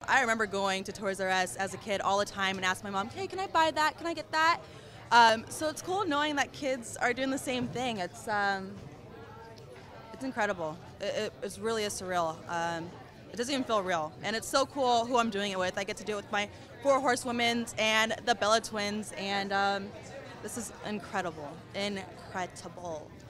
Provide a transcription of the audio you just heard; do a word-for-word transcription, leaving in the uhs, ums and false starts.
I remember going to Toys R Us as a kid all the time and asking my mom, hey, can I buy that? Can I get that? Um, so it's cool knowing that kids are doing the same thing. It's um, it's incredible. It, it it's really is surreal. Um, it doesn't even feel real, and it's so cool who I'm doing it with. I get to do it with my four horsewomen and the Bella twins, and um, this is incredible, incredible.